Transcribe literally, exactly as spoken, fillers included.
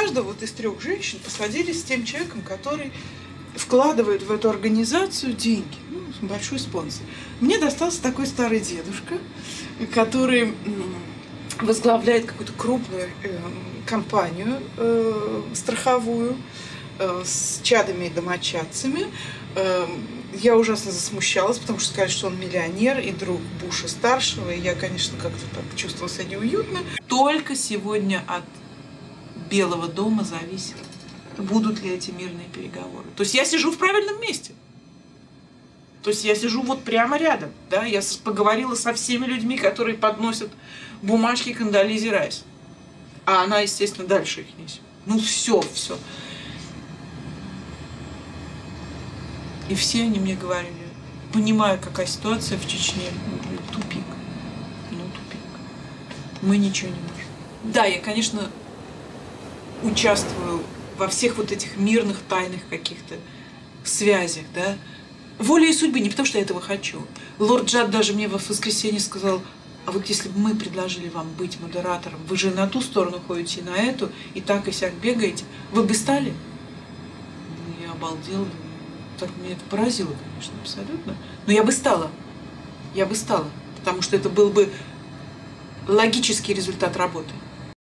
каждого вот из трех женщин посадили с тем человеком, который вкладывает в эту организацию деньги. Ну, большой спонсор. Мне достался такой старый дедушка, который возглавляет какую-то крупную э, компанию э, страховую э, с чадами и домочадцами. Э, я ужасно засмущалась, потому что сказали, что он миллионер и друг Буша-старшего, и я, конечно, как-то так чувствовала себя неуютно. Только сегодня от Белого дома зависит, будут ли эти мирные переговоры. То есть я сижу в правильном месте. То есть я сижу вот прямо рядом. Да? Я поговорила со всеми людьми, которые подносят бумажки Кондолизе Райс. А она, естественно, дальше их несет. Ну все, все. И все они мне говорили, понимая, какая ситуация в Чечне, тупик. Ну, тупик. Мы ничего не можем. Да, я, конечно, участвую во всех вот этих мирных, тайных каких-то связях, да. Волей судьбы, не потому что я этого хочу. Лорд Джад даже мне в воскресенье сказал, а вот если бы мы предложили вам быть модератором, вы же на ту сторону ходите, на эту, и так и сяк бегаете, вы бы стали? Ну, я обалдела. Так меня это поразило, конечно, абсолютно. Но я бы стала. Я бы стала. Потому что это был бы логический результат работы.